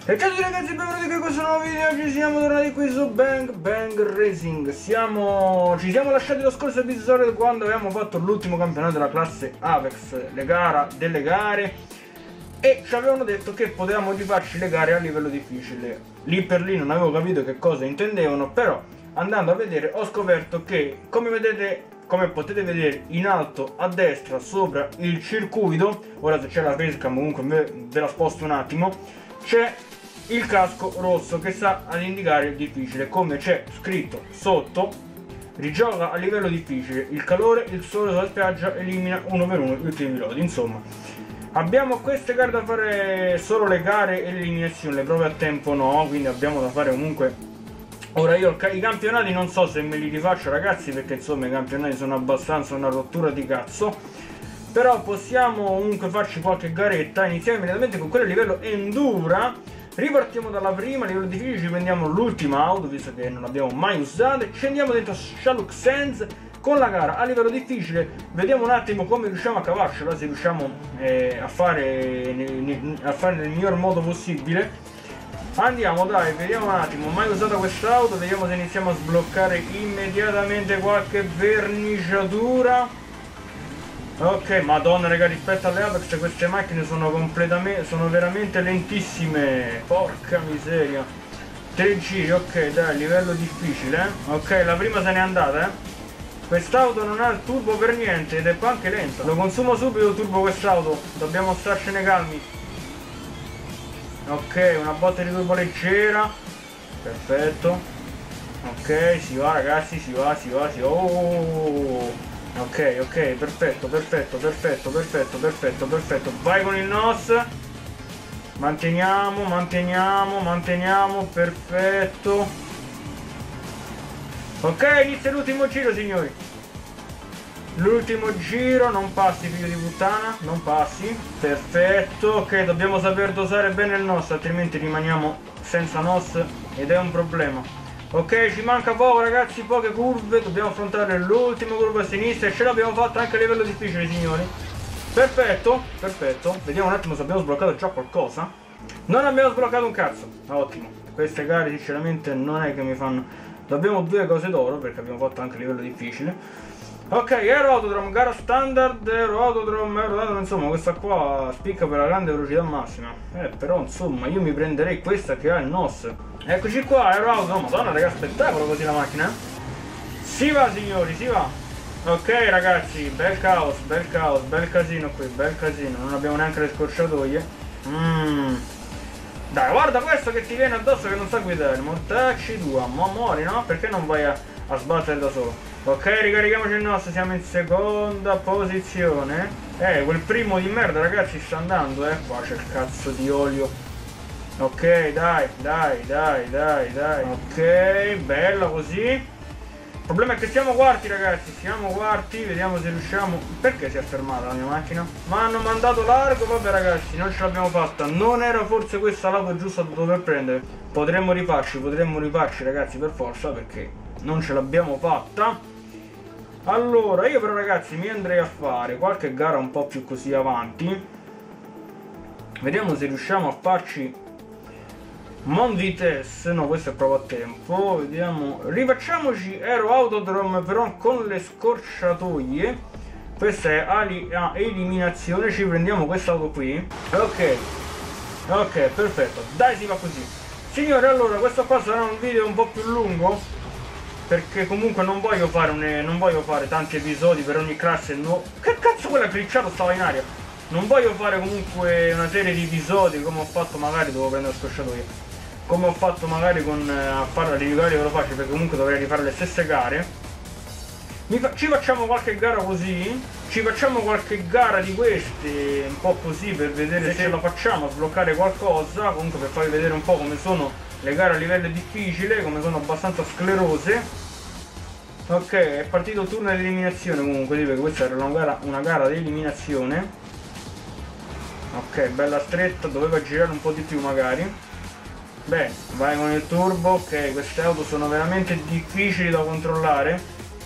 E ciao a tutti ragazzi, benvenuti qui in questo nuovo video. Oggi siamo tornati qui su Bang Bang Racing. Ci siamo lasciati lo scorso episodio quando avevamo fatto l'ultimo campionato della classe Apex, le gare delle gare, e ci avevano detto che potevamo rifarci le gare a livello difficile. Lì per lì non avevo capito che cosa intendevano, però andando a vedere ho scoperto che, come potete vedere in alto a destra sopra il circuito, ora se c'è la facecam comunque ve la sposto un attimo, c'è il casco rosso che sta ad indicare il difficile, come c'è scritto sotto: rigioca a livello difficile, il calore, il sole sulla spiaggia elimina uno per uno gli ultimi piloti. Insomma, abbiamo queste gare da fare, solo le gare e l'eliminazione, le prove a tempo no, quindi abbiamo da fare comunque. Ora io i campionati non so se me li rifaccio ragazzi, perché insomma i campionati sono abbastanza una rottura di cazzo, però possiamo comunque farci qualche garetta. Iniziamo immediatamente con quella a livello endura. Ripartiamo dalla prima, a livello difficile ci prendiamo l'ultima auto, visto che non l'abbiamo mai usata, ci andiamo dentro a Shaluk Sands con la gara a livello difficile. Vediamo un attimo come riusciamo a cavarcela, se riusciamo a fare nel miglior modo possibile. Andiamo, dai, vediamo un attimo, mai usata quest'auto, vediamo se iniziamo a sbloccare immediatamente qualche verniciatura. Ok, madonna raga, rispetto alle Apex queste macchine sono veramente lentissime, porca miseria. 3 giri, ok, dai, livello difficile, ok, la prima se n'è andata, Quest'auto non ha il turbo per niente ed è anche lenta. Lo consumo subito il turbo quest'auto, dobbiamo starcene calmi. Ok, una botta di turbo leggera, perfetto. Ok, si va ragazzi, si va. Oh. Ok, perfetto. Vai con il NOS. Manteniamo, perfetto. Ok, inizia l'ultimo giro, signori. L'ultimo giro, non passi figlio di puttana, non passi. Perfetto, ok, dobbiamo saper dosare bene il NOS, altrimenti rimaniamo senza NOS ed è un problema. Ok, ci manca poco ragazzi, poche curve, dobbiamo affrontare l'ultima curva a sinistra e ce l'abbiamo fatta anche a livello difficile, signori. Perfetto. Vediamo un attimo se abbiamo sbloccato già qualcosa. Non abbiamo sbloccato un cazzo, ottimo. Queste gare sinceramente non è che mi fanno. Abbiamo 2 cose d'oro perché abbiamo fatto anche a livello difficile. Ok, Aero Autodrome, gara standard, Aero Autodrome, insomma questa qua spicca per la grande velocità massima. Però insomma io mi prenderei questa che ha il NOS. Eccoci qua, Aero Autodrome, madonna raga, spettacolo così la macchina. Si va signori, si va. Ok ragazzi, bel caos, bel casino qui, bel casino, non abbiamo neanche le scorciatoie. Dai, guarda questo che ti viene addosso che non sa guidare, mortacci tua, ma muori no? Perché non vai a sbattere da solo? Ok, ricarichiamoci il nostro, siamo in seconda posizione. Quel primo di merda ragazzi sta andando, qua c'è il cazzo di olio. Ok, dai. Ok, bella così. Il problema è che siamo quarti ragazzi, vediamo se riusciamo. Perché si è fermata la mia macchina? Ma hanno mandato largo, vabbè ragazzi, non ce l'abbiamo fatta. Non era forse questa l'auto giusta da dover prendere. Potremmo rifarci ragazzi per forza, perché non ce l'abbiamo fatta. Allora, io però ragazzi mi andrei a fare qualche gara un po' più così avanti. Vediamo se riusciamo a farci Mon Vitesse, no questo è proprio a tempo. Vediamo, rifacciamoci Aero Autodrome però con le scorciatoie. Questa è a eliminazione, ci prendiamo quest'auto qui. Ok, perfetto, dai si va così. Signori, allora questo qua sarà un video un po' più lungo, perché comunque non voglio fare tanti episodi per ogni classe. No. Che cazzo quella glitchato stava in aria? Non voglio fare comunque una serie di episodi come ho fatto, magari devo prendere la scorciatoia, come ho fatto magari con a fare la rivale ve lo faccio, perché comunque dovrei rifare le stesse gare. Ci facciamo qualche gara così, ci facciamo qualche gara di queste un po' così per vedere se ce la facciamo a sbloccare qualcosa, comunque per farvi vedere un po' come sono le gare a livello difficile, come sono abbastanza sclerose. Ok, è partito il turno dell'eliminazione comunque, perché questa era una gara di eliminazione. Ok, bella stretta, doveva girare un po' di più magari. Bene, vai con il turbo. Ok, queste auto sono veramente difficili da controllare.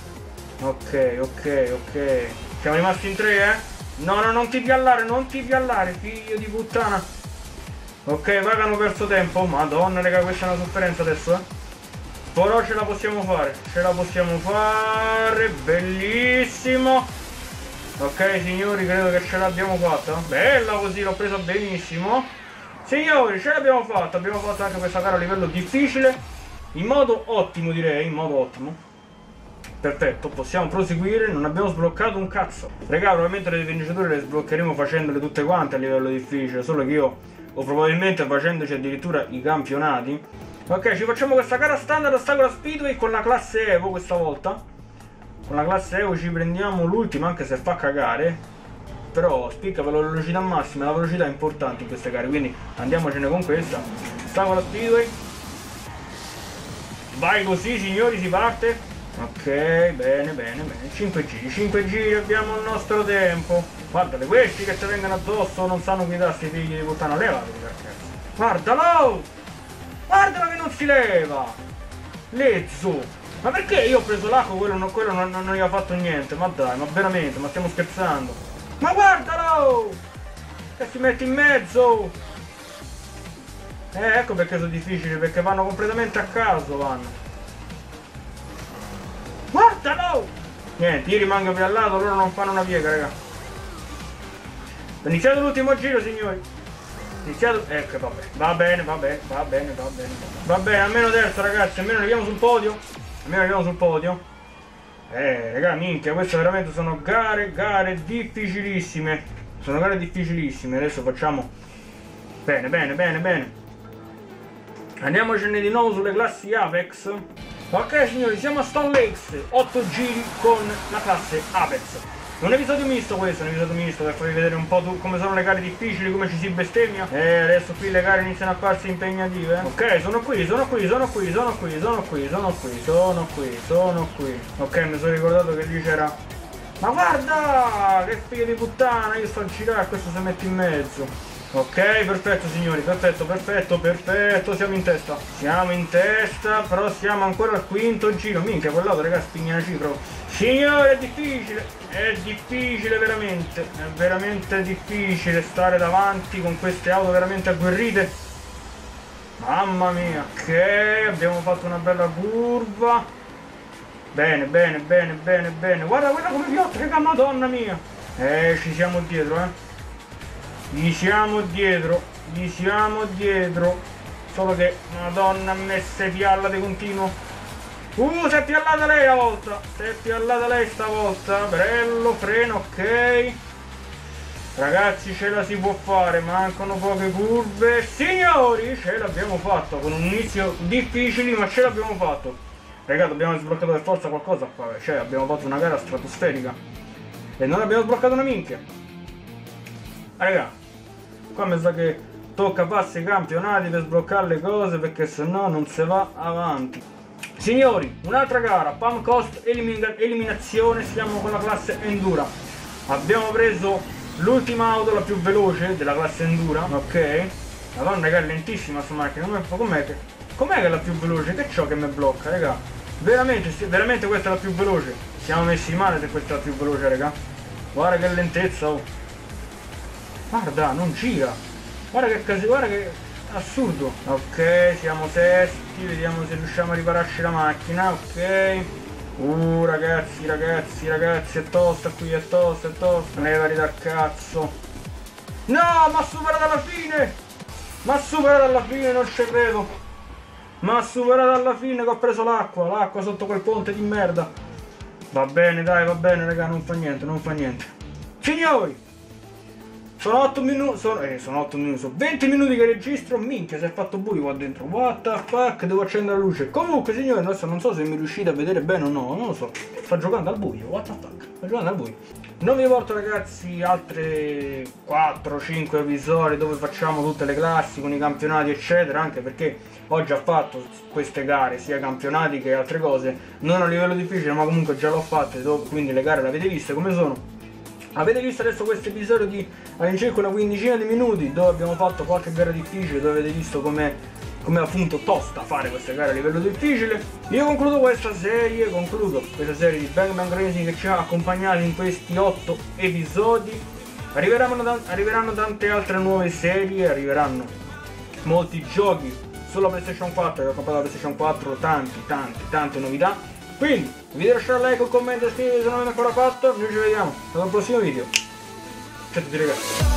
Ok. Siamo rimasti in 3, No, non ti piallare, figlio di puttana. Ok, va che hanno perso tempo. Madonna, raga, questa è una sofferenza adesso, Però ce la possiamo fare. Ce la possiamo fare. Bellissimo. Ok, signori, credo che ce l'abbiamo fatta. Bella così, l'ho presa benissimo. Signori, ce l'abbiamo fatta. Abbiamo fatto anche questa gara a livello difficile. In modo ottimo, direi. In modo ottimo. Perfetto, possiamo proseguire. Non abbiamo sbloccato un cazzo. Raga, probabilmente le vincitori le sbloccheremo facendole tutte quante a livello difficile. Solo che io, o probabilmente facendoci addirittura i campionati. Ok, ci facciamo questa gara standard a Sakura Speedway con la classe Evo questa volta. Con la classe Evo ci prendiamo l'ultima, anche se fa cagare. Però spicca per la velocità massima. La velocità è importante in queste gare, quindi andiamocene con questa. Sakura Speedway. Vai così, signori, si parte. Ok, bene, bene, bene. 5 giri, 5 giri, abbiamo il nostro tempo. Guardate, questi che ti vengono addosso non sanno guidarsi, figli di puttana. Levatevi, ragazzi. Guardalo! Guardalo che non si leva! Lezzo! Ma perché io ho preso l'acqua, quello non gli ha fatto niente? Ma dai, ma veramente, ma stiamo scherzando? Ma guardalo! Che si mette in mezzo! Ecco perché sono difficili, perché vanno completamente a caso, vanno. Guardalo! Niente, io rimango più al lato, loro non fanno una piega, raga. Ho iniziato l'ultimo giro, signori. Iniziato. Ecco, vabbè. Va bene, va bene, va bene, va bene. Va bene, almeno terzo, ragazzi, almeno arriviamo sul podio. Almeno arriviamo sul podio. Raga, minchia, queste veramente sono gare difficilissime. Sono gare difficilissime. Adesso facciamo. Bene, bene, bene, bene. Andiamocene di nuovo sulle classi Apex. Ok signori, siamo a Stone Lakes, 8 giri con la classe Apex. Un episodio misto questo, un episodio misto per farvi vedere un po' come sono le gare difficili, come ci si bestemmia. Adesso qui le gare iniziano a farsi impegnative. Ok, sono qui. Ok, mi sono ricordato che lì c'era. Ma guarda! Che figlio di puttana, io sto a girare, questo si mette in mezzo. Ok, perfetto signori, perfetto, siamo in testa, però siamo ancora al quinto giro. Minchia, quell'auto, raga, spigna cifro. Signore, è difficile veramente, è veramente difficile stare davanti con queste auto veramente agguerrite. Mamma mia, ok, abbiamo fatto una bella curva. Bene, guarda quella come piotta, raga, madonna mia. Ci siamo dietro, Gli siamo dietro. Solo che, madonna, a me si pialla di continuo. Si è piallata lei la volta. Stavolta. Bello, freno, ok. Ragazzi, ce la si può fare. Mancano poche curve. Signori, ce l'abbiamo fatto. Con un inizio difficile, ma ce l'abbiamo fatto. Raga, dobbiamo sbloccare per forza qualcosa qua. Cioè, abbiamo fatto una gara stratosferica e non abbiamo sbloccato una minchia. Raga, qua mi sa che tocca farsi i campionati per sbloccare le cose, perché sennò non si va avanti. Signori, un'altra gara, Pam Coast eliminazione, siamo con la classe Endura. Abbiamo preso l'ultima auto, la più veloce della classe Endura, ok? Madonna, che è lentissima sta macchina, com'è che è la più veloce? Che c'ho che mi blocca, raga? Veramente questa è la più veloce. Siamo messi male se questa è la più veloce, raga. Guarda che lentezza, oh. Guarda, non gira. Guarda che casino, guarda che assurdo. Ok, siamo sesti, vediamo se riusciamo a ripararci la macchina, ok. Ragazzi, è tosta qui, è tosta. Levati dal cazzo. No, ma ha superato alla fine, non ci credo. Ma ha superato alla fine che ho preso l'acqua sotto quel ponte di merda. Va bene, dai, va bene, raga, non fa niente. Signori, sono 8 minuti, sono 20 minuti che registro. Minchia, si è fatto buio qua dentro. What the fuck, devo accendere la luce. Comunque, signori, adesso non so se mi riuscite a vedere bene o no, non lo so. Sto giocando al buio, what the fuck, sto giocando al buio. Non vi porto, ragazzi, altre 4-5 episodi dove facciamo tutte le classi con i campionati eccetera, anche perché ho già fatto queste gare, sia campionati che altre cose, non a livello difficile, ma comunque già l'ho fatte, quindi le gare le avete viste come sono. Avete visto adesso questo episodio di all'incirca una quindicina di minuti dove abbiamo fatto qualche gara difficile, dove avete visto come appunto tosta fare queste gare a livello difficile. Io concludo questa serie di Bang Bang Racing che ci ha accompagnati in questi 8 episodi. Arriveranno tante altre nuove serie, arriveranno molti giochi sulla PlayStation 4, che ho comprato la PlayStation 4, tante novità. Quindi vi devo lasciare like, un commento, iscrivetevi se non l'avete ancora fatto. Noi ci vediamo al prossimo video. Ciao a tutti ragazzi.